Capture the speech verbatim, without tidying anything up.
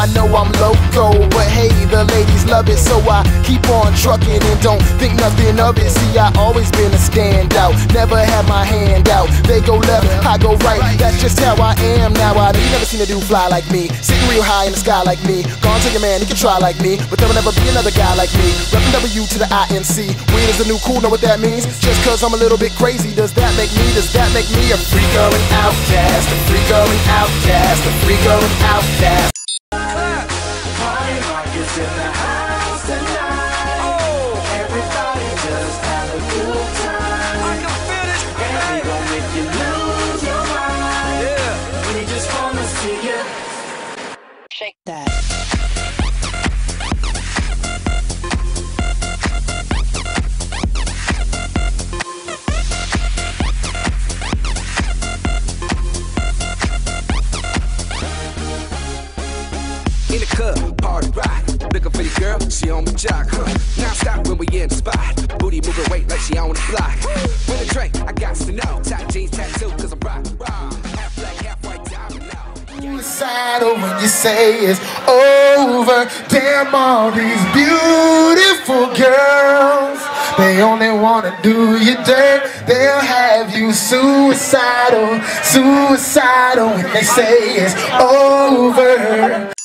I know I'm loco, but hey, the ladies love it, so I keep on trucking and don't think nothing of it. See, I always been a standout, never had my hand out. They go left, I go right, that's just how I am now. I you never seen a dude fly like me, sitting real high in the sky like me. Gone to your man, he can try like me, but there will never be another guy like me. Reppin' W to the I N C, weird is the new cool, know what that means? Just cause I'm a little bit crazy, does that make me, does that make me a freak or an outcast? A freak or an outcast, a freak or an outcast. Party rock is in the house tonight. Oh. Everybody just have a good time. I can feel it. And we gon' make you lose your mind. Yeah. We just wanna see you shake that. In the club, party rock, looking for the girl, she on the jock, huh? Now stop when we in the spot, booty moving weight like she on the block. With a drink, I got to know, tight jeans tattoo, cause I'm rock, rock. Half black, half white, diamond now. Suicidal when you say it's over. Damn, all these beautiful girls, they only wanna do you dirt. They'll have you suicidal, suicidal when they say it's over.